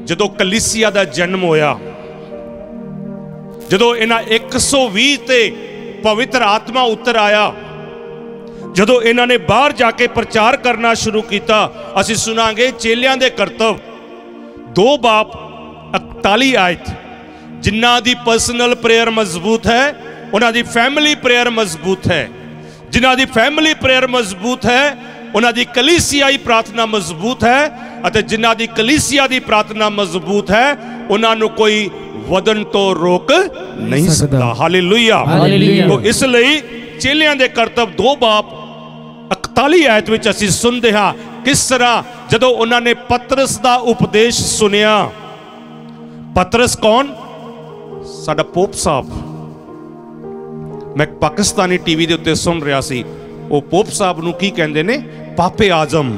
जदों कलीसिया दा जन्म होया, जदों इन्हां 120 ते पवित्र आत्मा उतर आया, जदों इन्हां ने बाहर जाके प्रचार करना शुरू किया, असीं सुनांगे चेलियां दे करतव 2 बाब 41 आयत। जिन्हां दी पर्सनल प्रेयर मजबूत है, उन्हां दी फैमिली प्रेयर मजबूत है। जिन्हां दी फैमिली प्रेयर मजबूत है, उन्हां दी कलीसियाई प्रार्थना मजबूत है, अते जिन्हां दी कलीसिया दी प्रार्थना मजबूत है, उन्हां नूं कोई वदन तो रोक नहीं सकता। हालेलुया। तो इसलिए चेलियां दे करतब 2 बाब 41 आयत विच असीं सुनदे हां किस तरह जदों उन्हां ने पतरस दा उपदेश सुनिया। पतरस कौन? साडा पोप साहब। मैं पाकिस्तानी टीवी दे उत्ते सुन रहा सी, वो पोप साहब नूं की कहंदे ने? पापे आजम,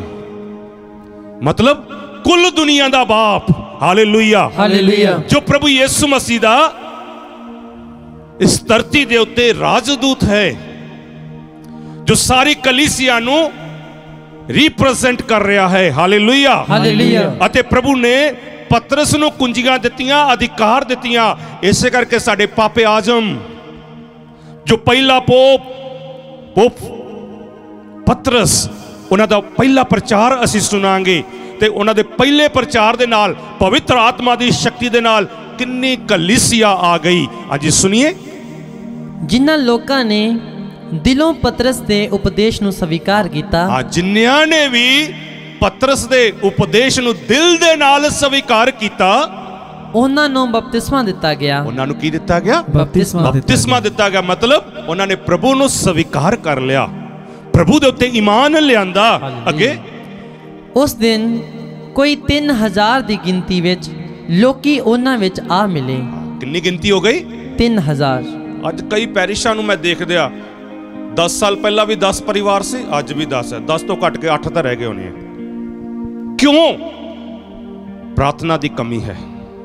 मतलब कुल दुनिया दा बाप। Hallelujah, hallelujah. जो प्रभु यीशु मसीह दा इस धरती दे उत्ते राजदूत है, जो सारी कलीसिया नूं रिप्रेजेंट कर रहा है। Hallelujah, hallelujah. अते प्रभु ने पतरस नूं कुंजियां दित्तियां, अधिकार दित्तियां। इसे करके साडे पापे आजम जो पहला पोप पतरस, उन्हां दा पहला प्रचार असीं सुनांगे, ते उन्हां दे पहले प्रचार दे नाल पवित्र आत्मा दी शक्ति दे नाल किन्नी कलीसिया आ गई। अजी सुनिए। जिन्हां लोकां ने दिलों पतरस दे उपदेश नूं स्वीकार कीता, जिन्हां ने भी पतरस दे उपदेश नूं दिल दे नाल स्वीकार कीता, उन्हां नूं बपतिस्मा दिता गया। उन्हां नूं की दिता गया? बपतिस्मा दिता गया। मतलब उन्हां ने प्रभु नूं स्वीकार कर लिया, प्रभु दे उत्ते ईमान लियांदा। अगे उस दिन कोई 3000 दी गिनती विच लोकी उन्हां विच आ मिले। कितनी गिनती हो गई? 3000। अज कई पैरिशां नूं मैं देख दिया, 10 साल पहला भी 10 परिवार से, अज भी 10 है। 10 तो घट के 8 तो रह गए होने। क्यों? प्रार्थना दी कमी है,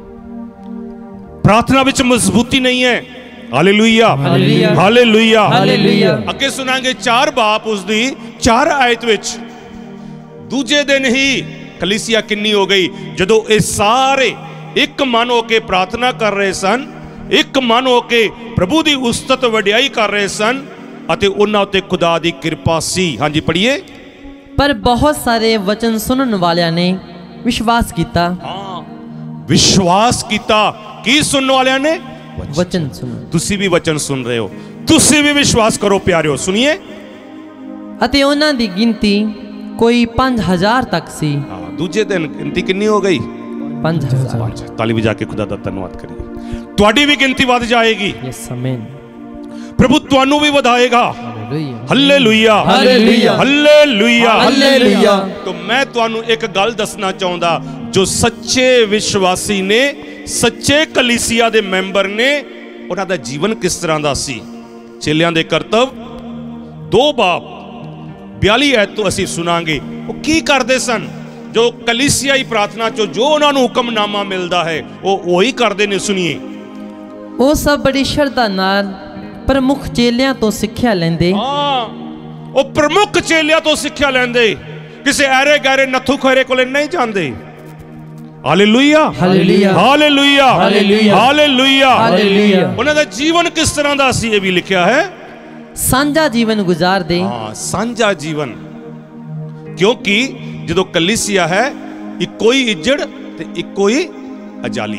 प्रार्थना विच मजबूती नहीं है। Hallelujah, hallelujah, hallelujah. अगे सुनांगे 4 बाप उसदी 4 आयत विच। दूजे दिन ही कलीसिया किन्नी हो गई, जदों ये सारे एक मन होके प्रार्थना कर रहे सन, एक मन होके प्रभु दी उस्तत वडियाई कर रहे सन, अते उन्हां ते खुदा दी कृपा सी। हाँ जी पढ़िए। पर बहुत सारे वचन सुनने वालियां ने विश्वास किया। हाँ, विश्वास किया। की सुनने वालियां ने? वचन सुनो। तुसी भी वचन सुन रहे हो, तुसी भी विश्वास करो प्यारियो। सुनिए। अते उन्हां दी गिनती कोई 5000 तक सी। दूजे दिन गिनती कितनी हो गई? 5000। ताली बजा के खुदा दा धन्नवाद करिए। तुहाडी भी गिनती वध जाएगी। यस, आमीन। प्रभु तुहानू भी वधाएगा। Hallelujah, hallelujah, hallelujah, hallelujah. तो मैं तुहानू एक गल दसना चाहता, जो सच्चे विश्वासी ने, सच्चे कलीसिया दे मैंबर ने, उन्हां दा जीवन किस तरह दा सी। चेलियां दे करतव 2 बाब 42 आयत तो असीं सुनांगे। वो की करदे सन? जो कलीसियाई प्रार्थना चो जो उन्हां नू हुक्मनामा मिलदा है, वो वही करदे ने। सुनिए। वो सब बड़ी श्रद्धा नाल प्रमुख चेलियां तो सिक्ख्या लेंदे। वो प्रमुख चेलियां तो सिक्ख्या लेंदे, किसी ऐरे गहरे नथु खैरे कोले नहीं जांदे। Hallelujah, hallelujah, hallelujah, hallelujah, hallelujah, hallelujah. उन्हां दा जीवन किस तरह दा सी, ये भी लिखा है। सांझा जीवन गुजार दे। सांझा जीवन, क्योंकि जो कलीसिया है, इको ही इजड़ ते इको ही अजाली,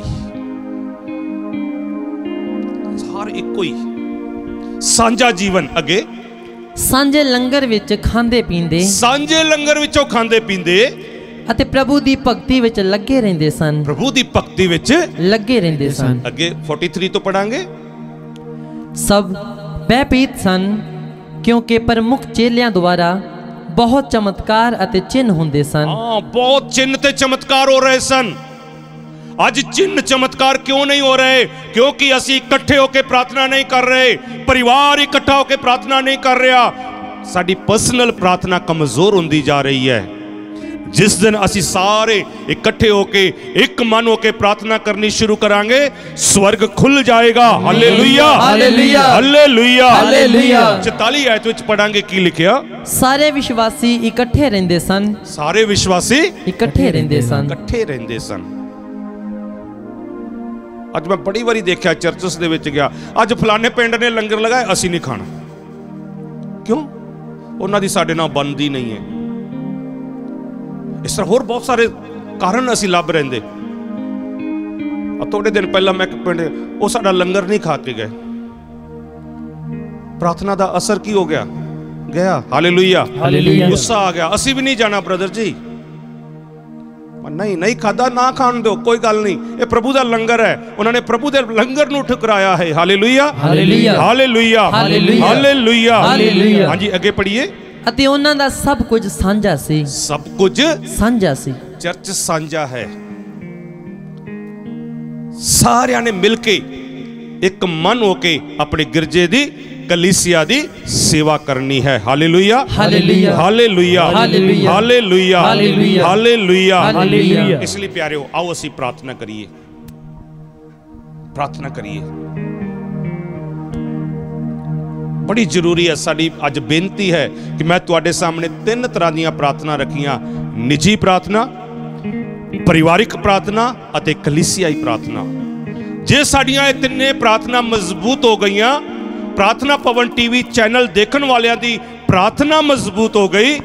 हर इको ही सांझा जीवन। अगे सांझे लंगर विच खांदे पींदे, सांझे लंगर विचों खांदे पींदे, अते प्रभु दी भक्ति विच लगे रहंदे सन। प्रभु दी भक्ति विच लगे रहंदे सन। अगे 43 तो पढ़ांगे। सब भयभीत सन, क्योंकि प्रमुख चेलियां द्वारा बहुत चमत्कार अते चिन्ह हुंदे सन। बहुत चिन्ह ते चमत्कार हो रहे सन। आज चिन्ह चमत्कार क्यों नहीं हो रहे? क्योंकि असी इकट्ठे होकर प्रार्थना नहीं कर रहे, परिवार इकट्ठा होकर प्रार्थना नहीं कर रहा, साडी पर्सनल प्रार्थना कमजोर होंदी जा रही है। जिस दिन असी सारे इकट्ठे होके एक मन होके प्रार्थना करनी शुरू करांगे, स्वर्ग खुल जाएगा। Hallelujah, hallelujah, hallelujah, hallelujah. 44 आयत विच पढ़ांगे की लिखिया। सारे विश्वासी इकट्ठे रहंदे सन। सारे विश्वासी इकट्ठे रहंदे सन। इकट्ठे रहंदे सन। ਅੱਜ ਮੈਂ ਬੜੀ ਵਾਰੀ ਦੇਖਿਆ ਚਰਚਸ ਦੇ ਵਿੱਚ ਗਿਆ, ਅੱਜ ਫਲਾਣੇ ਪਿੰਡ ਨੇ ਲੰਗਰ ਲਗਾਇਆ, ਅਸੀਂ ਨਹੀਂ ਖਾਣਾ। ਕਿਉਂ? ਉਹਨਾਂ ਦੀ ਸਾਡੇ ਨਾਲ ਬਣਦੀ ਨਹੀਂ ਹੈ। ਇਸ ਤਰ੍ਹਾਂ ਹੋਰ ਬਹੁਤ ਸਾਰੇ ਕਾਰਨ ਅਸੀਂ ਲੱਭ ਰਹਿੰਦੇ। ਥੋੜੇ ਦਿਨ ਪਹਿਲਾਂ ਮੈਂ ਇੱਕ ਪਿੰਡ, ਉਹ ਸਾਡਾ ਲੰਗਰ ਨਹੀਂ ਖਾ ਕੇ ਗਏ। ਪ੍ਰਾਰਥਨਾ ਦਾ ਅਸਰ ਕੀ ਹੋ ਗਿਆ? ਗਿਆ। Hallelujah, hallelujah. ਗੁੱਸਾ ਆ ਗਿਆ, ਅਸੀਂ ਵੀ ਨਹੀਂ ਜਾਣਾ ਬ੍ਰਦਰ ਜੀ। ਨਹੀਂ ਖਾਦਾ, ਨਾ ਖਾਣ ਦਿਓ, ਕੋਈ ਗੱਲ ਨਹੀਂ, ਇਹ ਪ੍ਰਭੂ ਦਾ ਲੰਗਰ ਹੈ। ਉਹਨਾਂ ਨੇ ਪ੍ਰਭੂ ਦੇ ਲੰਗਰ ਨੂੰ ਠੁਕਰਾਇਆ ਹੈ। Hallelujah, hallelujah, hallelujah, hallelujah, hallelujah, hallelujah. ਹਾਂਜੀ, ਅੱਗੇ ਪੜ੍ਹੀਏ। ਅਤੇ ਉਹਨਾਂ ਦਾ ਸਭ ਕੁਝ ਸਾਂਝਾ ਸੀ। ਸਭ ਕੁਝ ਸਾਂਝਾ ਸੀ। ਚਰਚ ਸਾਂਝਾ ਹੈ। ਸਾਰਿਆਂ ਨੇ ਮਿਲ ਕੇ ਇੱਕ ਮਨ ਹੋ ਕੇ ਆਪਣੇ ਗਿਰਜੇ ਦੀ, ਕਲੀਸਿਆ ਦੀ ਸੇਵਾ ਕਰਨੀ ਹੈ। Hallelujah, hallelujah, hallelujah, hallelujah, hallelujah, hallelujah, hallelujah. Hallelujah. ਇਸ ਲਈ ਪਿਆਰਿਓ, ਆਓ ਅਸੀਂ ਪ੍ਰਾਰਥਨਾ ਕਰੀਏ। ਪ੍ਰਾਰਥਨਾ ਕਰੀਏ, ਬੜੀ ਜ਼ਰੂਰੀ ਹੈ। ਸਾਡੀ ਅੱਜ ਬੇਨਤੀ ਹੈ ਕਿ ਮੈਂ ਤੁਹਾਡੇ ਸਾਹਮਣੇ 3 ਤਰ੍ਹਾਂ ਦੀਆਂ ਪ੍ਰਾਰਥਨਾ ਰੱਖੀਆਂ: ਨਿੱਜੀ ਪ੍ਰਾਰਥਨਾ, ਪਰਿਵਾਰਿਕ ਪ੍ਰਾਰਥਨਾ ਅਤੇ ਕਲੀਸਿਆਈ ਪ੍ਰਾਰਥਨਾ। ਜੇ ਸਾਡੀਆਂ ਇਹ ਤਿੰਨੇ ਪ੍ਰਾਰਥਨਾ ਮਜ਼ਬੂਤ ਹੋ ਗਈਆਂ, ਪ੍ਰਾਰਥਨਾ ਭਵਨ ਟੀਵੀ ਚੈਨਲ ਦੇਖਣ ਵਾਲਿਆਂ ਦੀ ਪ੍ਰਾਰਥਨਾ ਮਜ਼ਬੂਤ ਹੋ ਗਈ,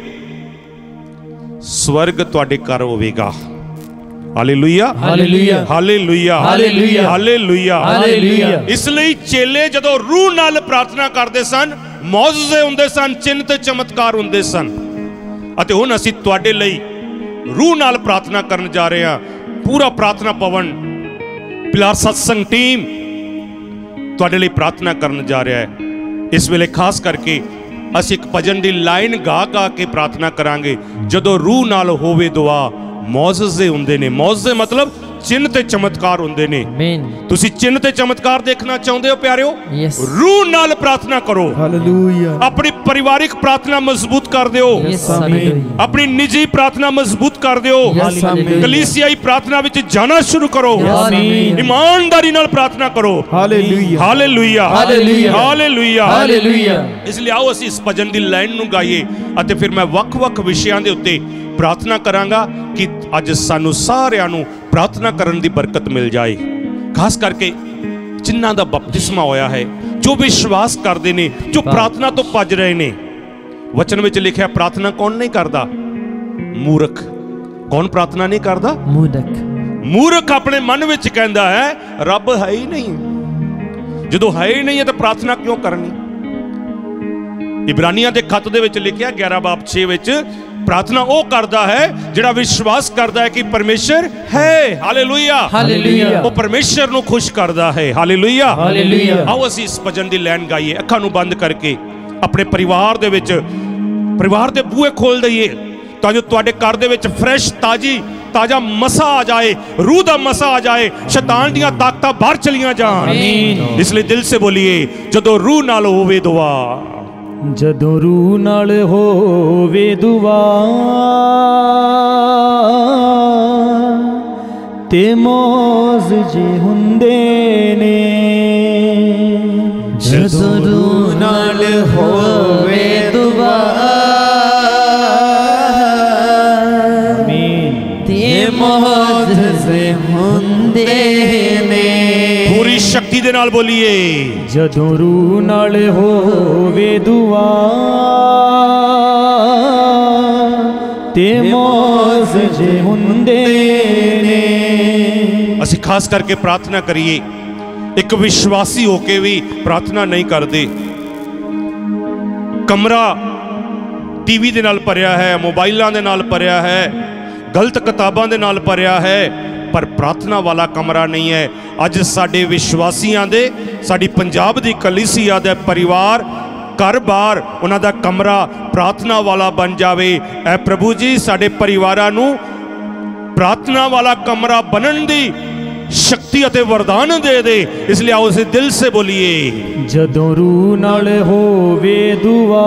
ਸਵਰਗ ਤੁਹਾਡੇ ਘਰ ਹੋਵੇਗਾ। Hallelujah, hallelujah, hallelujah, hallelujah, hallelujah, hallelujah. ਇਸ ਲਈ ਚੇਲੇ ਜਦੋਂ ਰੂਹ ਨਾਲ ਪ੍ਰਾਰਥਨਾ ਕਰਦੇ ਸਨ, ਮੌਜਜ਼ੇ ਹੁੰਦੇ ਸਨ, ਚਿੰਨ੍ਹ ਤੇ ਚਮਤਕਾਰ ਹੁੰਦੇ ਸਨ। ਅਤੇ ਹੁਣ ਅਸੀਂ ਤੁਹਾਡੇ ਲਈ ਰੂਹ ਨਾਲ ਪ੍ਰਾਰਥਨਾ ਕਰਨ ਜਾ ਰਹੇ ਹਾਂ। ਪੂਰਾ ਪ੍ਰਾਰਥਨਾ ਭਵਨ, ਪਿਲਾਰ ਸਤਸੰਗ ਟੀਮ ਤੁਹਾਡੇ ਲਈ ਪ੍ਰਾਰਥਨਾ ਕਰਨ ਜਾ ਰਿਹਾ ਹੈ। ਇਸ ਵੇਲੇ ਖਾਸ ਕਰਕੇ ਅਸੀਂ ਇੱਕ ਭਜਨ ਦੀ ਲਾਈਨ ਗਾ ਕੇ ਪ੍ਰਾਰਥਨਾ ਕਰਾਂਗੇ। ਜਦੋਂ ਰੂਹ ਨਾਲ ਹੋਵੇ ਦੁਆ, ਮੌਜਜ਼ੇ ਹੁੰਦੇ ਨੇ। ਮੌਜਜ਼ੇ ਮਤਲਬ ਚਿੰਨ੍ਹ ਤੇ ਚਮਤਕਾਰ ਹੁੰਦੇ ਨੇ। ਆਮੀਨ। ਤੁਸੀਂ ਚਿੰਨ੍ਹ ਤੇ ਚਮਤਕਾਰ ਦੇਖਣਾ ਚਾਹੁੰਦੇ ਹੋ ਪਿਆਰਿਓ? ਯੈਸ। ਰੂਹ ਨਾਲ ਪ੍ਰਾਰਥਨਾ ਕਰੋ। ਹਾਲੇਲੂਇਆ। ਆਪਣੀ ਪਰਿਵਾਰਿਕ ਪ੍ਰਾਰਥਨਾ ਮਜ਼ਬੂਤ ਕਰ ਦਿਓ। ਯੈਸ, ਆਮੀਨ। ਆਪਣੀ ਨਿੱਜੀ ਪ੍ਰਾਰਥਨਾ ਮਜ਼ਬੂਤ ਕਰ ਦਿਓ। ਯੈਸ, ਆਮੀਨ। ਕਲੀਸਿਆਈ ਪ੍ਰਾਰਥਨਾ ਵਿੱਚ ਜਾਣਾ ਸ਼ੁਰੂ ਕਰੋ। ਆਮੀਨ। ਇਮਾਨਦਾਰੀ ਨਾਲ ਪ੍ਰਾਰਥਨਾ ਕਰੋ। Hallelujah. Hallelujah, hallelujah, hallelujah, hallelujah. ਇਸ ਲਈ ਆਓ ਅਸੀਂ ਇਸ ਭਜਨ ਦੀ ਲਾਈਨ ਨੂੰ ਗਾਈਏ ਅਤੇ ਫਿਰ ਮੈਂ ਵੱਖ-ਵੱਖ ਵਿਸ਼ਿਆਂ ਦੇ ਉੱਤੇ ਪ੍ਰਾਰਥਨਾ ਕਰਾਂਗਾ ਕਿ ਅੱਜ ਸਾਨੂੰ ਸਾਰਿਆਂ ਨੂੰ ਪ੍ਰਾਰਥਨਾ ਕਰਨ ਦੀ ਬਰਕਤ ਮਿਲ ਜਾਏ। ਖਾਸ ਕਰਕੇ ਜਿਨ੍ਹਾਂ ਦਾ ਬਪਤਿਸਮਾ ਹੋਇਆ ਹੈ, ਜੋ ਵਿਸ਼ਵਾਸ ਕਰਦੇ ਨੇ, ਜੋ ਪ੍ਰਾਰਥਨਾ ਤੋਂ ਭੱਜ ਰਹੇ ਨੇ। ਵਚਨ ਵਿੱਚ ਲਿਖਿਆ, ਪ੍ਰਾਰਥਨਾ ਕੌਣ ਨਹੀਂ ਕਰਦਾ? ਮੂਰਖ। ਕੌਣ ਪ੍ਰਾਰਥਨਾ ਨਹੀਂ ਕਰਦਾ? ਮੂਰਖ। ਮੂਰਖ ਆਪਣੇ ਮਨ ਵਿੱਚ ਕਹਿੰਦਾ ਹੈ ਰੱਬ ਹੈ ਹੀ ਨਹੀਂ। ਜਦੋਂ ਹੈ ਹੀ ਨਹੀਂ ਹੈ ਤਾਂ ਪ੍ਰਾਰਥਨਾ ਕਿਉਂ ਕਰਨੀ? ਇਬਰਾਨੀਆਂ ਦੇ ਖੱਤ ਦੇ ਵਿੱਚ ਲਿਖਿਆ 11:6 ਵਿੱਚ, ਪ੍ਰਾਰਥਨਾ ਉਹ ਕਰਦਾ ਹੈ ਜਿਹੜਾ ਵਿਸ਼ਵਾਸ ਕਰਦਾ ਹੈ ਕਿ ਪਰਮੇਸ਼ਰ ਹੈ। Hallelujah, hallelujah. ਉਹ ਪਰਮੇਸ਼ਰ ਨੂੰ ਖੁਸ਼ ਕਰਦਾ ਹੈ। Hallelujah, hallelujah. ਆਓ ਅਸੀਂ ਇਸ ਭਜਨ ਦੀ ਲਾਈਨ ਗਾਈਏ, ਅੱਖਾਂ ਨੂੰ ਬੰਦ ਕਰਕੇ ਆਪਣੇ ਪਰਿਵਾਰ ਦੇ ਵਿੱਚ, ਪਰਿਵਾਰ ਦੇ ਬੂਹੇ ਖੋਲ ਦਈਏ ਤਾਂ ਜੋ ਤੁਹਾਡੇ ਘਰ ਦੇ ਵਿੱਚ ਫਰੈਸ਼ ਤਾਜ਼ਾ ਮਸਾ ਆ ਜਾਏ, ਰੂਹ ਦਾ ਮਸਾ ਆ ਜਾਏ, ਸ਼ੈਤਾਨ ਦੀਆਂ ਤਾਕਤਾਂ ਬਾਹਰ ਚਲੀਆਂ ਜਾਣ। ਆਮੀਨ। ਇਸ ਲਈ ਦਿਲ ਸੇ ਬੋਲੀਏ, ਜਦੋਂ ਰੂਹ ਨਾਲ ਹੋਵੇ ਦੁਆ, ਜਦੋਂ ਰੂਹ ਨਾਲ ਹੋਵੇ ਦੁਆ, ਤੇ ਮੌਜ ਜੇ ਹੁੰਦੇ ਨੇ। ਜਦੋਂ ਰੂਹ ਨਾਲ ਹੋਵੇ ਦੁਆ, ਤੇ ਮੌਜਜ਼ੇ ਹੁੰਦੇ ਨੇ। ਪੂਰੀ ਸ਼ਕਤੀ ਦੇ ਨਾਲ ਬੋਲੀਏ, ਜਦੋਂ ਰੂਹ ਨਾਲ ਹੋਵੇ ਦੁਆ, ਤੇ ਮੌਜ ਜੇ ਹੁੰਦੇ ਨੇ। ਅਸੀਂ ਖਾਸ ਕਰਕੇ ਪ੍ਰਾਰਥਨਾ ਕਰੀਏ। ਇੱਕ ਵਿਸ਼ਵਾਸੀ ਹੋ ਕੇ ਵੀ ਪ੍ਰਾਰਥਨਾ ਨਹੀਂ ਕਰਦੇ। ਕਮਰਾ ਟੀਵੀ ਦੇ ਨਾਲ ਭਰਿਆ ਹੈ, ਮੋਬਾਈਲਾਂ ਦੇ ਨਾਲ ਭਰਿਆ ਹੈ, ਗਲਤ ਕਿਤਾਬਾਂ ਦੇ ਨਾਲ ਭਰਿਆ ਹੈ, ਪਰ ਪ੍ਰਾਰਥਨਾ ਵਾਲਾ ਕਮਰਾ ਨਹੀਂ ਹੈ। ਅੱਜ ਸਾਡੇ ਵਿਸ਼ਵਾਸੀਆਂ ਦੇ, ਸਾਡੀ ਪੰਜਾਬ ਦੀ ਕਲੀਸਿਆ ਦੇ ਪਰਿਵਾਰ, ਘਰ-ਬਾਰ, ਉਹਨਾਂ ਦਾ ਕਮਰਾ ਪ੍ਰਾਰਥਨਾ ਵਾਲਾ ਬਣ ਜਾਵੇ। ਐ ਪ੍ਰਭੂ ਜੀ, ਸਾਡੇ ਪਰਿਵਾਰਾਂ ਨੂੰ ਪ੍ਰਾਰਥਨਾ ਵਾਲਾ ਕਮਰਾ ਬਣਨ ਦੀ ਸ਼ਕਤੀ ਅਤੇ ਵਰਦਾਨ ਦੇ ਦੇ। ਇਸ ਲਈ ਆਓ ਅਸੀਂ ਦਿਲ ਸੇ ਬੋਲੀਏ, ਜਦੋਂ ਰੂਹ ਨਾਲ ਹੋਵੇ ਦੁਆ,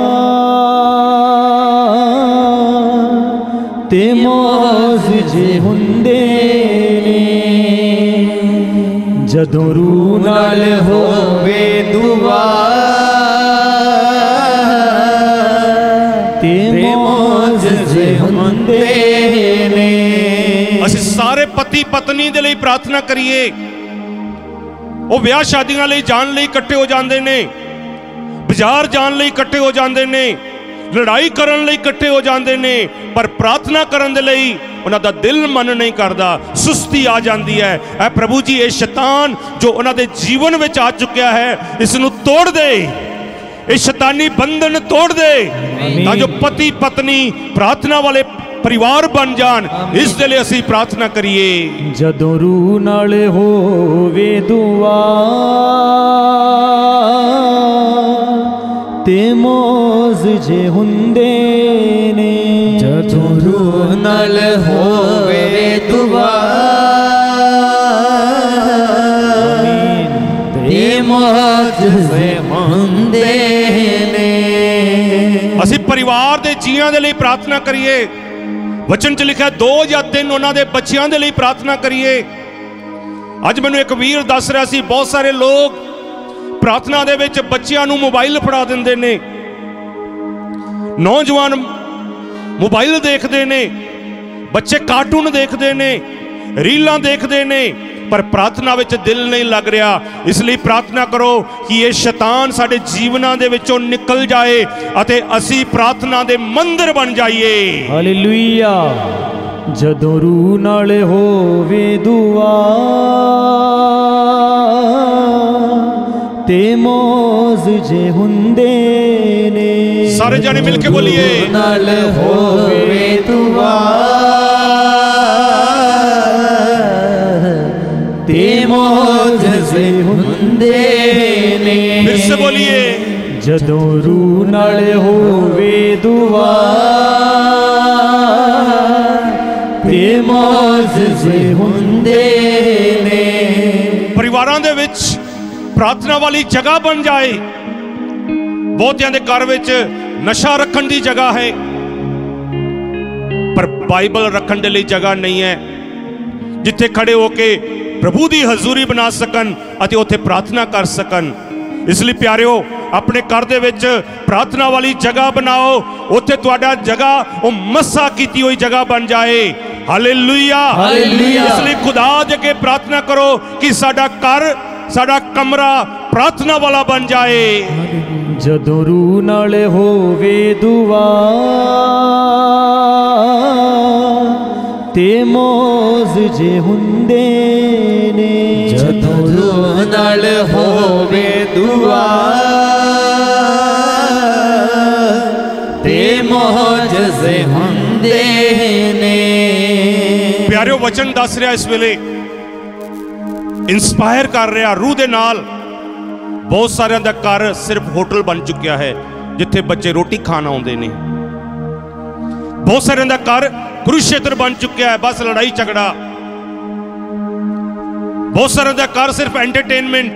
ਤੇ ਮੌਜ ਜੇ ਹੁੰਦੇ ਨੇ। ਜਦੋਂ ਰੂਹ ਨਾਲ ਹੋਵੇ ਦੁਆ, ਤੇ ਮੌਜ ਜੇ ਹੁੰਦੇ ਨੇ। ਅਸੀਂ ਸਾਰੇ ਪਤੀ ਪਤਨੀ ਦੇ ਲਈ ਪ੍ਰਾਰਥਨਾ ਕਰੀਏ। ਉਹ ਵਿਆਹ ਸ਼ਾਦੀਆਂ ਲਈ ਜਾਣ ਲਈ ਇਕੱਠੇ ਹੋ ਜਾਂਦੇ ਨੇ, ਬਾਜ਼ਾਰ ਜਾਣ ਲਈ ਇਕੱਠੇ ਹੋ ਜਾਂਦੇ ਨੇ, ਲੜਾਈ ਕਰਨ ਲਈ ਇਕੱਠੇ ਹੋ ਜਾਂਦੇ ਨੇ, ਪਰ ਪ੍ਰਾਰਥਨਾ ਕਰਨ ਦੇ ਲਈ ਉਹਨਾਂ ਦਾ ਦਿਲ ਮਨ ਨਹੀਂ ਕਰਦਾ, ਸੁਸਤੀ ਆ ਜਾਂਦੀ ਹੈ। ਐ ਪ੍ਰਭੂ ਜੀ, ਇਹ ਸ਼ੈਤਾਨ ਜੋ ਉਹਨਾਂ ਦੇ ਜੀਵਨ ਵਿੱਚ ਆ ਚੁੱਕਿਆ ਹੈ, ਇਸ ਨੂੰ ਤੋੜ ਦੇ, ਇਹ ਸ਼ੈਤਾਨੀ ਬੰਧਨ ਤੋੜ ਦੇ, ਤਾਂ ਜੋ ਪਤੀ ਪਤਨੀ ਪ੍ਰਾਰਥਨਾ ਵਾਲੇ परिवार बन जान। इस दे लिए असी प्रार्थना करिए। जदों रूह नाल होवे दुआ ते मौज जे हुंदे ने, जदों रूह नाल होवे दुआ ते मौज जे हुंदे ने। असी परिवार दे जियां दे लिए प्रार्थना करिए। वचन च लिखा 2 या 3 उन्हां दे बच्चियां दे लिए प्रार्थना करिए। अज मैनूं एक वीर दस रहा सी, बहुत सारे लोग प्रार्थना दे विच बच्चियां नूं मोबाइल फड़ा दिंदे ने, नौजवान मोबाइल देखते ने, बच्चे कार्टून देखते ने, रीलां देखते ने, पर प्रार्थना विच दिल नहीं लग रहा। इसलिए प्रार्थना करो कि ये शैतान साडे जीवनां दे विचों निकल जाए अते असी प्रार्थना दे मंदिर बन जाइए। हालेलुया। जदों रूह नाल होवे दुआ ते मौज जे हुंदे ने, सारे जाने मिलके बोलिए, नाल होवे दुआ ते मौज जे हुंदे ने। फिर से बोलिए, जदों रूह नाल होवे दुआ ते मौज जे हुंदे ने। परिवारां दे विच प्रार्थना वाली जगह बन जाए। बहुतियां दे घर विच नशा रखण दी जगह है, पर बाइबल रखण दे लई जगह नहीं है, जिथे खड़े होके प्रभु दी हजूरी बना सकन अते उत्थे प्रार्थना कर सकन। इसलिए प्यारिओ, अपने घर दे विच प्रार्थना वाली जगह बनाओ, उत्थे तुहाडा जगह वो मस्सा कीती हुई जगह बन जाए। Hallelujah, hallelujah. इसलिए खुदा अगे प्रार्थना करो कि साडा घर, साडा कमरा प्रार्थना वाला बन जाए। जदों रूह नाल होवे दुआ ते मौज जे हुंदे ने, जदों रूह नाल होवे दुआ ते मौज जे हुंदे ने। प्यारिओ, वचन दस रहा इस वेले, इंस्पायर कर रहा रूह दे नाल। बहुत सारे दा घर सिर्फ होटल बन चुकिया है जिथे बच्चे रोटी खान आउंदे ने। बहुत सारे दा घर कुरुक्षेत्र बन चुका है, बस लड़ाई झगड़ा। बहुत सारे दा घर सिर्फ एंटरटेनमेंट,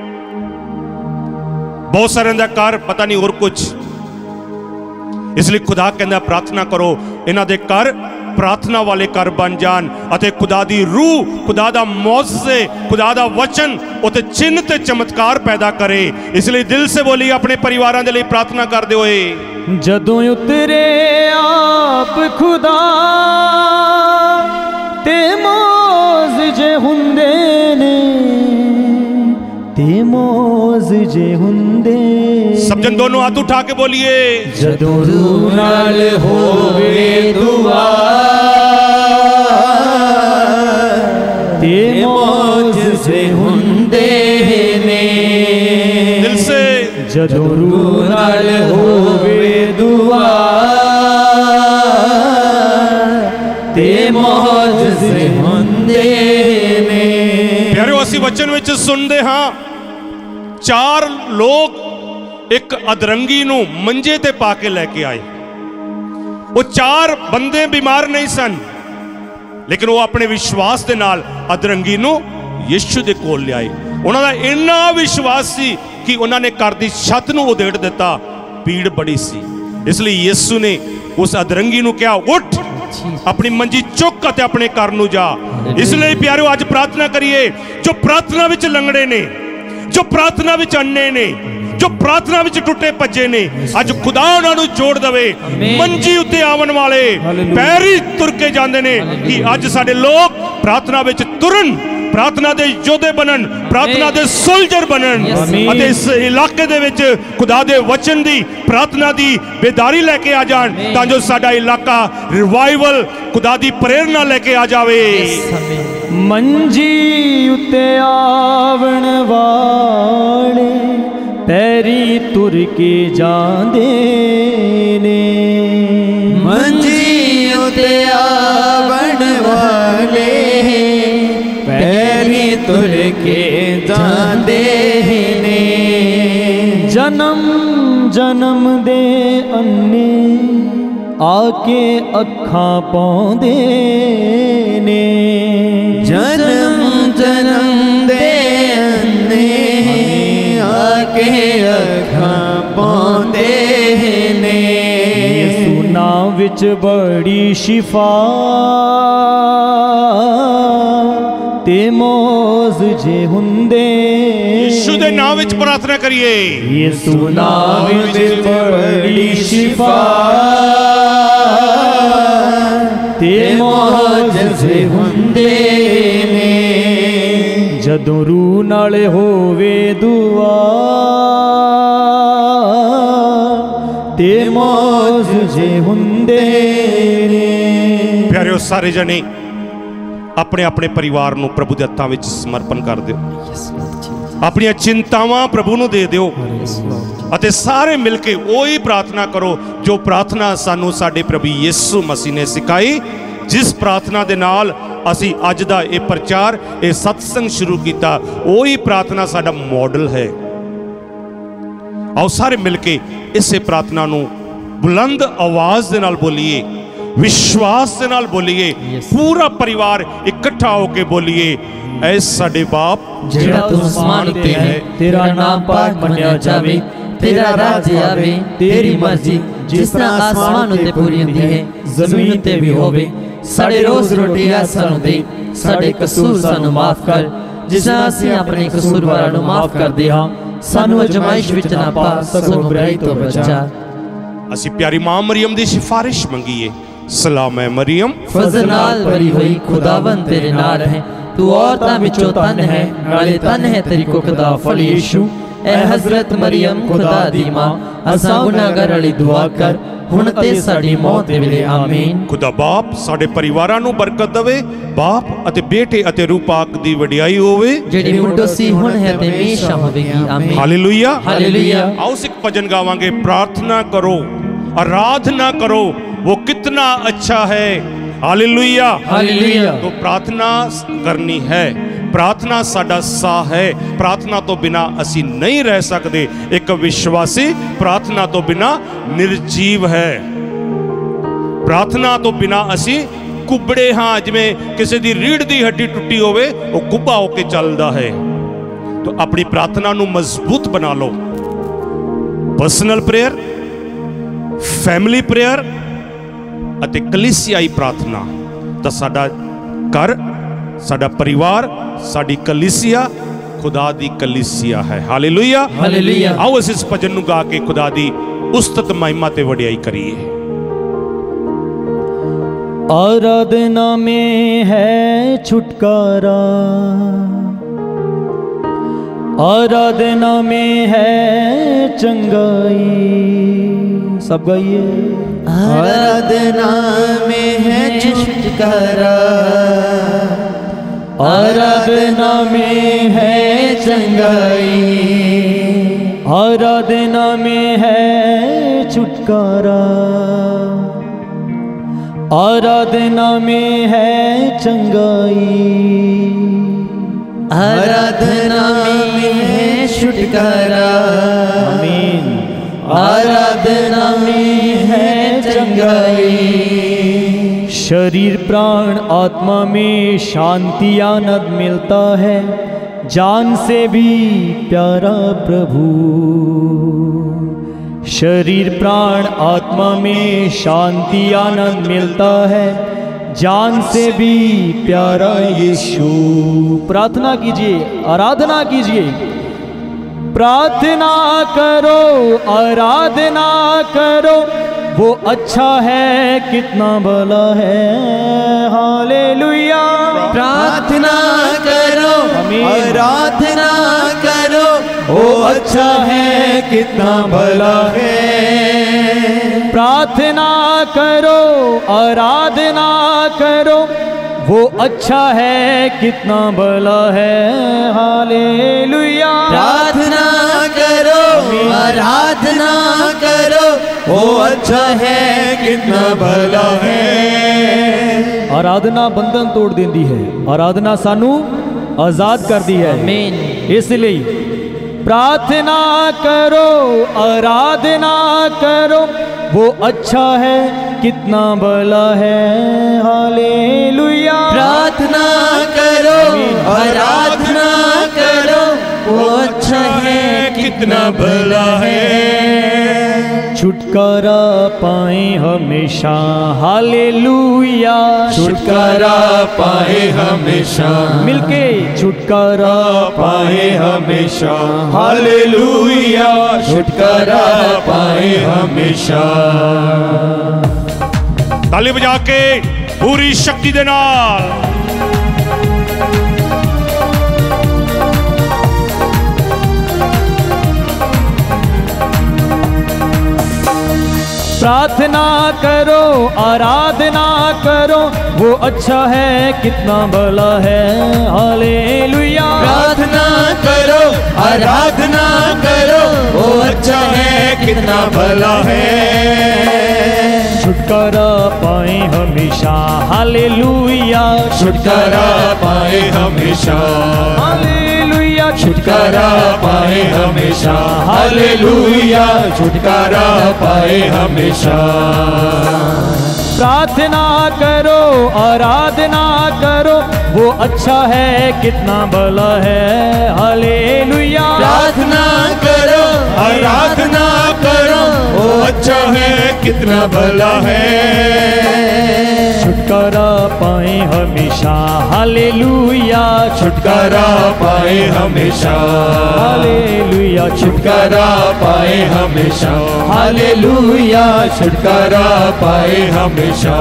बहुत सारे दा घर पता नहीं और कुछ। इसलिए खुदा कहता प्रार्थना करो इन्हां दे घर प्रार्थना वाले घर बन जान अते खुदा दी रूह, खुदा दा मौजज़े, खुदा दा वचन उते चिन्ह ते चमत्कार पैदा करे। इसलिए दिल से बोली अपने परिवारां दे लई प्रार्थना करदे होए। जदों उतरे आप खुदा ते मौज जे हुंदे ने, ते मौज जे हुंदे। सब जन दोनों हाथ उठा के बोलिए, जदों रूह नाल होवे दुआ ते मौज जे हुंदे ने। दिल से, जदों रूह नाल होवे दुआ ते मौज जे हुंदे ने। प्यारे असी वचन विच सुनदे हां, 4 लोग एक अदरंगी नूं मंजे ते पा के लैके आए। वो 4 बंदे बीमार नहीं सन, लेकिन वो अपने विश्वास दे नाल अदरंगी नूं यीशु दे कोल ले आए। उन्हां दा इन्ना विश्वास सी कि उन्होंने घर की छत नूं उधेड़ दिता। भीड़ बड़ी सी, इसलिए यीशु ने उस अदरंगी नूं कहा, उठ अपनी मंजी चुक अते अपने घर नूं जा। इसलिए प्यारो अज प्रार्थना करिए, जो प्रार्थना विच लंगड़े ने, जो प्रार्थना विच अन्ने ने, जो प्रार्थना विच टुटे भज्जे ने, अज खुदा उन्हां नूं जोड़ दवे। मंजी उत्ते आवन वाले पैरी तुर के जांदे ने कि अज साडे लोग प्रार्थना विच तुरन प्रार्थना दे योद्धे बनन, प्रार्थना दे सोल्जर बनन ਅਤੇ ਇਸ ਇਲਾਕੇ ਦੇ ਵਿੱਚ खुदा दे वचन दी प्रार्थना दी बेदारी लेके आ जान ਤਾਂ ਜੋ ਸਾਡਾ ਇਲਾਕਾ ਰਿਵਾਈਵਲ खुदा दी प्रेरणा लेके आ जावे। मंजी उते आवण वाले पैरी तुर के जांदे ने, मंजी उते आवण वाले पैरी तुर के जांदे ने, जन्म जन्म दे अन्ने आके अखां पाउंदे ने, जन्म जन्म दे अन्ने आके अखां पाउंदे ने, यीशु नाम विच बड़ी शिफा ते मौज जे हुंदे। यीशु दे नाम विच प्रार्थना करिए। यीशु नाम विच बड़ी शिफा ते मौज जे हुंदे ने, जदों रूह नाल होवे दुआ ते मौज जे हुंदे ने। प्यारे सारे जने अपने अपने परिवार ਨੂੰ ਪ੍ਰਭੂ ਦੇ ਹੱਥਾਂ ਵਿੱਚ ਸਮਰਪਣ ਕਰ ਦਿਓ। ਆਪਣੀਆਂ ਚਿੰਤਾਵਾਂ ਪ੍ਰਭੂ ਨੂੰ ਦੇ ਦਿਓ ਅਤੇ ਸਾਰੇ ਮਿਲ ਕੇ ਉਹੀ ਪ੍ਰਾਰਥਨਾ ਕਰੋ ਜੋ ਪ੍ਰਾਰਥਨਾ ਸਾਨੂੰ ਸਾਡੇ ਪ੍ਰਭੂ ਯਿਸੂ ਮਸੀਹ ਨੇ ਸਿਖਾਈ, ਜਿਸ ਪ੍ਰਾਰਥਨਾ ਦੇ ਨਾਲ ਅਸੀਂ ਅੱਜ ਦਾ ਇਹ ਪ੍ਰਚਾਰ, ਇਹ ਸਤਸੰਗ ਸ਼ੁਰੂ ਕੀਤਾ। ਉਹੀ ਪ੍ਰਾਰਥਨਾ ਸਾਡਾ ਮਾਡਲ ਹੈ। ਆਓ ਸਾਰੇ ਮਿਲ ਕੇ ਇਸੇ ਪ੍ਰਾਰਥਨਾ ਨੂੰ ਬੁਲੰਦ ਆਵਾਜ਼ ਦੇ ਨਾਲ ਬੋਲੀਏ, विश्वास के नाल बोलिए, पूरा परिवार इकट्ठा होके बोलिए, ऐ साडे बाप जेड़ा तू आसमान उत्ते है, तेरा नाम पाक मन्या जावे, तेरा राज्य आवे, तेरी मर्जी जिस तरह आसमान उत्ते पूरी हुंदी है जमीन उत्ते भी होवे। साडे रोज रोटी अज सानू दे, साडे कसूर सानू माफ कर जिस तरह असीं अपने कसूरवारां नू माफ करदे हां, सानू अजमाइश विच ना पा सगों बुराई तो बचा। असीं प्यारी मां मरियम दी सिफारिश मंगीए। सलाम है मरियम, फजल नाल भरी हुई खुदावन तेरे नाल है, तू औरतां विचों तन है, नाले तन है तेरी कुख दा फल यीशु। ए हजरत मरियम खुदा दी मां, असां गुनाहगार वाली दुआ कर हुण ते साडी मौत दे वेले आमीन। खुदा बाप साडे परिवारां नू बरकत देवे, बाप अते बेटे अते रूह पाक दी वडियाई होवे, जेड़ी मुंडो सी हुण है ते हमेशा होवेगी आमीन। Hallelujah hallelujah. आओ एक भजन गावांगे, प्रार्थना करो आराधना करो वो कितना अच्छा है। Hallelujah hallelujah. तो प्रार्थना करनी है, प्रार्थना साडा साह है, प्रार्थना तो बिना असी नहीं रह सकते। एक विश्वासी प्रार्थना तो बिना निर्जीव है, प्रार्थना तो बिना असी कुबड़े हाँ, जिवें किसी दी रीढ़ दी हड्डी टुटी होवे वो कुब्बा होके चलदा है। तो अपनी प्रार्थना नू मजबूत बना लो। पर्सनल प्रेयर, फैमिली प्रेयर ਅਤੇ ਕਲੀਸਿਆਈ ਪ੍ਰਾਰਥਨਾ ਤਾਂ ਸਾਡਾ ਘਰ, ਸਾਡਾ ਪਰਿਵਾਰ, ਸਾਡੀ ਕਲੀਸਿਆ ਖੁਦਾ ਦੀ ਕਲੀਸਿਆ ਹੈ। Hallelujah hallelujah. ਆਓ ਅਸੀਂ ਇਸ ਭਜਨ ਨੂੰ ਗਾ ਕੇ ਖੁਦਾ ਦੀ ਉਸਤਤ ਮਹਿਮਾ ਤੇ ਵਡਿਆਈ ਕਰੀਏ। आराधना में है छुटकारा, आराधना में है चंगाई। सब गाइए। आराधना में है छुटकारा, आराधना में है चंगाई, आराधना में है छुटकारा, आराधना में है चंगाई, आराधना में है छुटकारा। आमीन। आराधना में है चंगाई। शरीर प्राण आत्मा में शांति आनंद मिलता है, जान से भी प्यारा प्रभु। शरीर प्राण आत्मा में शांति आनंद मिलता है, जान से भी प्यारा यीशु। प्रार्थना कीजिए, आराधना कीजिए। प्रार्थना करो, आराधना करो, वो अच्छा है कितना भला है। हालेलुया। प्रार्थना करो, आमीन। आराधना करो वो अच्छा है कितना भला है। प्रार्थना करो आराधना करो वो अच्छा है कितना भला है। हालेलुया। प्रार्थना करो आराधना करो वो अच्छा है कितना भला है। आराधना बंधन तोड़ देती है, आराधना सानू आजाद कर दी है। आमीन। इसलिए प्रार्थना करो आराधना करो वो अच्छा है कितना भला है। हालेलुया। प्रार्थना करो आराधना करो वो अच्छा है कितना भला है। छुटकारा पाए हमेशा। हालेलुया। छुटकारा पाए हमेशा। मिलके छुटकारा पाए हमेशा। हालेलुया। छुटकारा पाए हमेशा। ताली बजा के पूरी शक्ति दे नाल। प्रार्थना करो आराधना करो वो अच्छा है कितना भला है। हालेलुया। प्रार्थना करो आराधना करो वो अच्छा है कितना भला है। छुटकारा पाए हमेशा। हालेलुया। छुटकारा पाए हमेशा। हालेलुया। छुटकारा पाए हमेशा। हालेलुया। छुटकारा पाए हमेशा। प्रार्थना करो आराधना करो वो अच्छा है कितना भला है। हालेलुया। प्रार्थना करो आराधना करो वो अच्छा है कितना भला है। छुटकारा पाए हमेशा। हालेलुया। छुटकारा पाए हमेशा। हालेलुया। छुटकारा पाए हमेशा। हालेलुया। छुटकारा पाए हमेशा।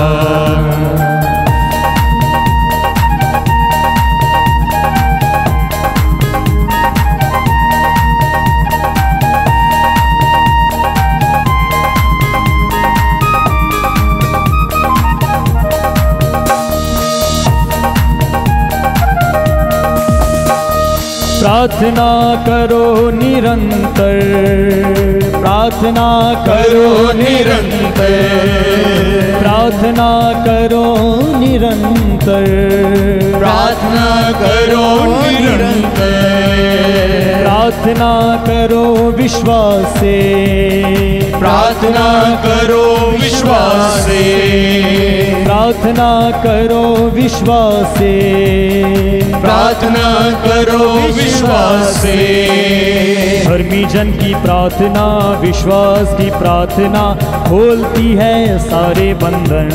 प्रार्थना करो निरंतर। प्रार्थना करो निरंतर। प्रार्थना करो निरंतर। प्रार्थना करो निरंतर। प्रार्थना करो विश्वास से। प्रार्थना करो विश्वास से। प्रार्थना करो विश्वास से। प्रार्थना करो विश्वास से। धर्मी जन की प्रार्थना विश्वास की प्रार्थना खोलती है सारे बंधन।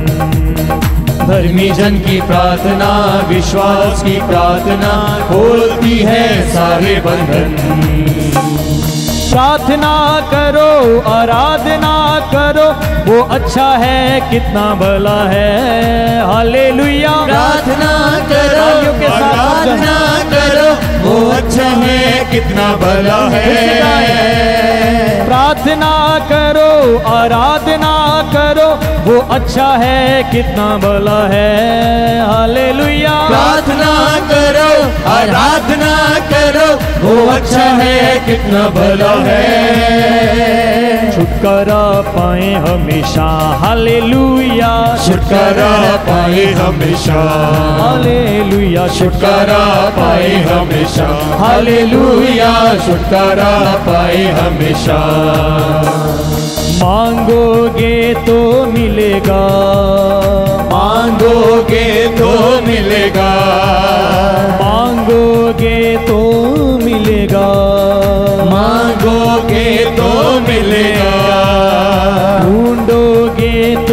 धर्मी जन की प्रार्थना विश्वास की प्रार्थना खोलती है सारे बंधन। प्रार्थना करो आराधना करो वो अच्छा है कितना भला है। हालेलुया। प्रार्थना करो तालियों के साथ आराधना करो वो अच्छा है कितना भला है। प्रार्थना करो आराधना करो वो अच्छा है कितना भला है। हालेलुया। प्रार्थना करो आराधना करो वो अच्छा है कितना भला है। छुटकारा पाए हमेशा। हालेलुया। छुटकारा पाए हमेशा। हालेलुया। छुटकारा पाए हमेशा। हालेलुया। छुटकारा पाए हमेशा। मांगोगे तो मिलेगा। मांगोगे तो मिलेगा। मांगोगे तो मिलेगा। मांगोगे तो मिलेगा। ढूंढोगे तो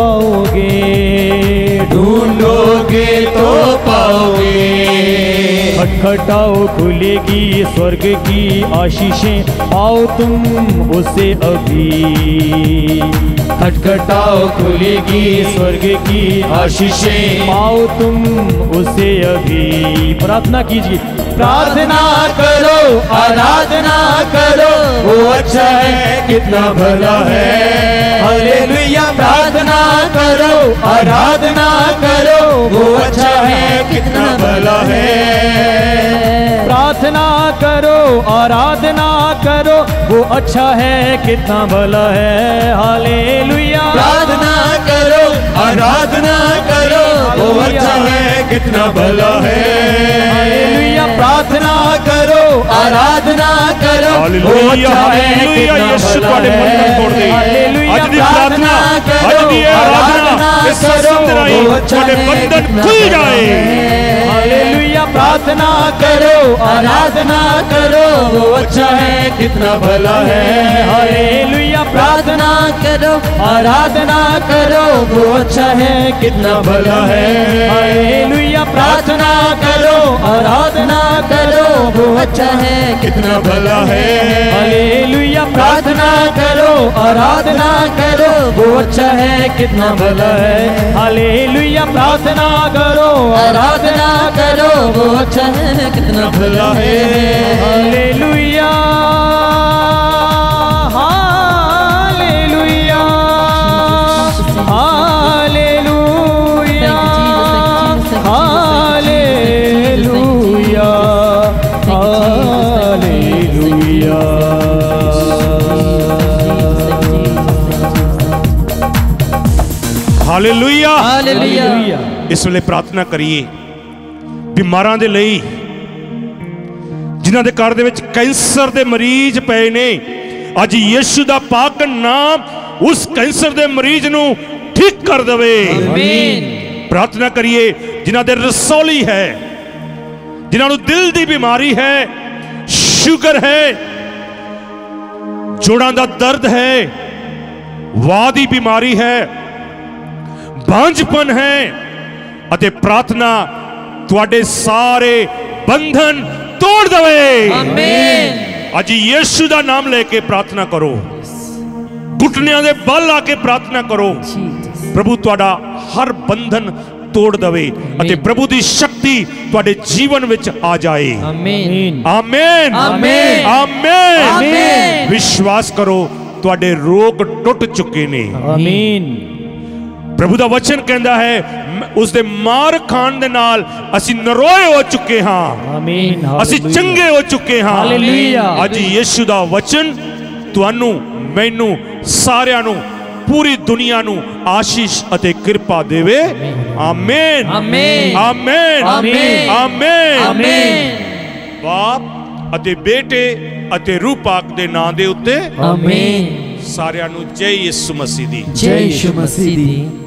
पाओगे। ढूंढोगे तो पाओगे। खटखटाओ खुलेगी स्वर्ग की आशीषें, आओ तुम उसे अभी। खटखटाओ खुलेगी स्वर्ग की आशीषें, आओ तुम उसे अभी। प्रार्थना कीजिए। प्रार्थना करो, आराधना करो, वो अच्छा है कितना भला है। हालेलुया। प्रार्थना करो, आराधना करो, वो अच्छा है कितना भला है। प्रार्थना करो, आराधना करो, वो अच्छा है कितना भला है। हालेलुया। प्रार्थना करो, आराधना करो, वो अच्छा है कितना भला है। हालेलुया। प्रार्थना करो, आराधना करो, वो अच्छा है कितना भला है। ਅੱਜ ਦੀ ਪ੍ਰਾਰਥਨਾ, ਅੱਜ ਦੀ ਆਰਾਧਨਾ ਇਸ ਸੰਤ ਰਾਹੀਂ ਤੁਹਾਡੇ ਬੰਧਨ ਖੁੱਲ ਜਾਏ। हालेलुया। प्रार्थना करो, आराधना करो, वो अच्छा है कितना भला है। हालेलुया। प्रार्थना करो, आराधना करो, वो अच्छा है कितना भला है। हालेलुया। प्रार्थना करो, आराधना करो, वो अच्छा है कितना भला है। हालेलुया। प्रार्थना करो, आराधना करो, वो अच्छा है कितना भला है। हालेलुया। प्रार्थना करो, आराधना करो, वो अच्छा है कितना भला है। Hallelujah. Hallelujah. Hallelujah. Hallelujah. Hallelujah. Hallelujah. Hallelujah. ਇਸ ਵੇਲੇ ਪ੍ਰਾਰਥਨਾ ਕਰੀਏ ਬਿਮਾਰਾਂ ਦੇ ਲਈ, ਜਿਨ੍ਹਾਂ ਦੇ ਘਰ ਦੇ ਵਿੱਚ ਕੈਂਸਰ ਦੇ ਮਰੀਜ਼ ਪਏ ਨੇ। ਅੱਜ ਯਿਸੂ ਦਾ ਪਾਕ ਨਾਮ ਉਸ ਕੈਂਸਰ ਦੇ ਮਰੀਜ਼ ਨੂੰ ਠੀਕ ਕਰ ਦੇਵੇ। आमीन। ਪ੍ਰਾਰਥਨਾ ਕਰੀਏ ਜਿਨ੍ਹਾਂ ਦੇ ਰਸੌਲੀ ਹੈ, ਜਿਨ੍ਹਾਂ ਨੂੰ ਦਿਲ ਦੀ ਬਿਮਾਰੀ ਹੈ, ਸ਼ੂਗਰ ਹੈ, ਜੋੜਾਂ ਦਾ ਦਰਦ ਹੈ, ਵਾਹ ਦੀ ਬਿਮਾਰੀ ਹੈ, ਬਾਂਝਪਨ ਹੈ, ਅਤੇ ਪ੍ਰਾਰਥਨਾ ਤੁਹਾਡੇ ਸਾਰੇ ਬੰਧਨ ਤੋੜ ਦੇਵੇ। आमीन। ਅੱਜ ਯਿਸੂ ਦਾ ਨਾਮ ਲੈ ਕੇ ਪ੍ਰਾਰਥਨਾ ਕਰੋ, ਘੁਟਨਿਆਂ ਦੇ ਬਲ ਆ ਕੇ ਪ੍ਰਾਰਥਨਾ ਕਰੋ। ਪ੍ਰਭੂ ਤੁਹਾਡਾ ਹਰ ਬੰਧਨ ਤੋੜ ਦੇਵੇ ਅਤੇ ਪ੍ਰਭੂ ਦੀ ਸ਼ਕਤੀ ਤੁਹਾਡੇ ਜੀਵਨ ਵਿੱਚ ਆ ਜਾਏ। आमीन। ਆਮੇਨ। आमीन। ਆਮੇਨ। आमीन। ਵਿਸ਼ਵਾਸ ਕਰੋ ਤੁਹਾਡੇ ਰੋਗ ਟੁੱਟ ਚੁੱਕੇ ਨੇ। आमीन। ਪ੍ਰਭੂ ਦਾ ਵਚਨ ਕਹਿੰਦਾ ਹੈ ਉਸ ਦੇ ਮਾਰ ਖਾਣ ਦੇ ਨਾਲ ਅਸੀਂ ਨਰੋਏ ਹੋ ਚੁੱਕੇ ਹਾਂ, आमीन। ਅਸੀਂ ਚੰਗੇ ਹੋ ਚੁੱਕੇ ਹਾਂ। ਹਾਲੇਲੂਇਆ। ਅੱਜ ਯਿਸੂ ਦਾ ਵਚਨ ਤੁਹਾਨੂੰ, ਮੈਨੂੰ, ਸਾਰਿਆਂ ਨੂੰ, ਪੂਰੀ ਦੁਨੀਆ ਨੂੰ ਆਸ਼ੀਸ਼ ਅਤੇ ਕਿਰਪਾ ਦੇਵੇ। ਆਮੇਨ। आमीन। ਆਮੇਨ। ਆਮੇਨ। ਆਮੇਨ। आमीन। ਬਾਪ ਅਤੇ ਬੇਟੇ ਅਤੇ ਰੂਹ ਪਾਕ ਦੇ ਨਾਂ ਦੇ ਉੱਤੇ आमीन। ਸਾਰਿਆਂ ਨੂੰ ਜੈ ਯਿਸੂ ਮਸੀਹ ਦੀ। जय यीशु मसीह दी।